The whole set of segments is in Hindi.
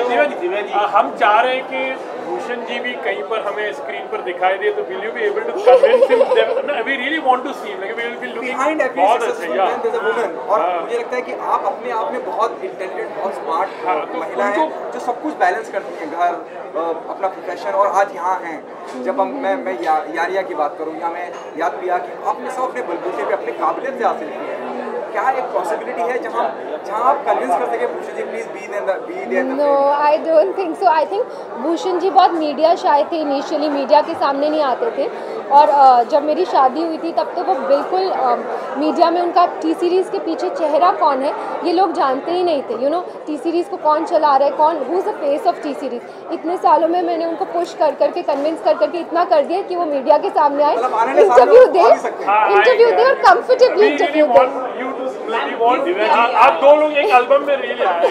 दिव्या जी, हम चाह रहे हैं कि भूषण जी भी कहीं पर हमें स्क्रीन पर दिखाई दे, तो will you be able to convince him that we really want to see him, like we will be looking behind every बहुत successful अच्छा, man there's a woman. और मुझे लगता है कि आप अपने आप में बहुत इंटेलिजेंट, बहुत स्मार्ट महिला हैं जो सब कुछ बैलेंस करती हैं, घर, अपना प्रोफेशन, और आज यहाँ हैं. जब मैं यारिया की बात करूँ या मैं याद किया कि आपने सब अपने बलबूते पे अपने काबिलियत से हासिल किया है. क्या एक पॉसिबिलिटी है जहाँ आप कन्विंस कर सके Bhushan ji please be there? No, I don't think so. I think Bhushan ji बहुत मीडिया शाय थे, इनिशियली मीडिया के सामने नहीं आते थे. और जब मेरी शादी हुई थी तब तो वो बिल्कुल मीडिया में उनका टी सीरीज़ के पीछे चेहरा कौन है ये लोग जानते ही नहीं थे. यू नो, टी सीरीज़ को कौन चला रहा है, कौन who is the face of T series. इतने सालों में मैंने उनको पुश कर करके कन्विंस कर करके इतना कर दिया कि वो मीडिया के सामने आए, इंटरव्यू दे और कंफर्टेबली इंटरव्यू दे. आप दो लोग एक एल्बम में रियल आए,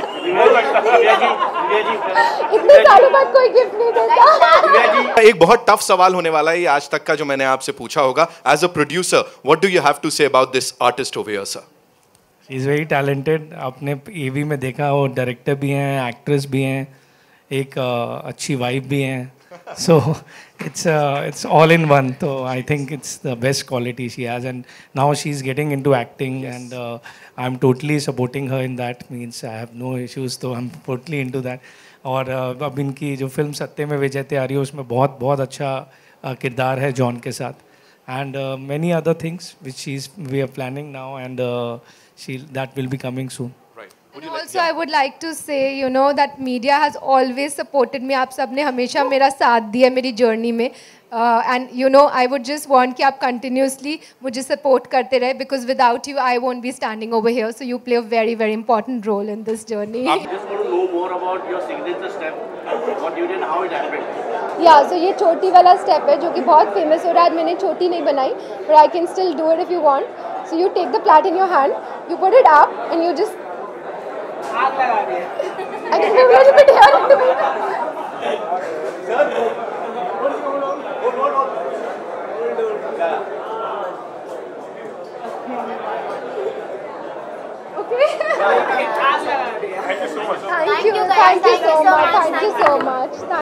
इतने सालों बाद कोई गिफ्ट नहीं देता. एक बहुत टफ सवाल होने वाला है ये आज तक का जो मैंने आपसे पूछा होगा. As a producer, what do you have to say about this artist over here, sir? She is very talented. आपने एवी में देखा, वो डायरेक्टर भी हैं, एक्ट्रेस भी हैं, एक अच्छी वाइफ भी हैं. So it's all in one. So I think it's the best quality she has, and now she's getting into acting, and I'm totally supporting her in that. Means I have no issues, so I'm totally into that. और अब इनकी जो फिल्म सत्ते में विजय तैयारी है उसमें बहुत बहुत अच्छा किरदार है जॉन के साथ, and many other things which we are planning now, and that will be coming soon. Also, I would like to say, you know, that media has always supported me. आप सब ने हमेशा मेरा साथ दिया मेरी जर्नी में, and you know, I would just want कि आप continuously मुझे support करते रहे, because without you, I won't be standing over here. So you play a very very important role in this journey. I just want to know more about your signature step, what you did and how it happened. Yeah, so ये चोटी वाला step है जो कि बहुत famous हो रहा है. मैंने चोटी नहीं बनाई, but I can still do it if you want. So you take the plait in your hand, you put it up, and you just आग लगा दिया. I can do a little bit here. Okay. Thank you so much. Thank you so much.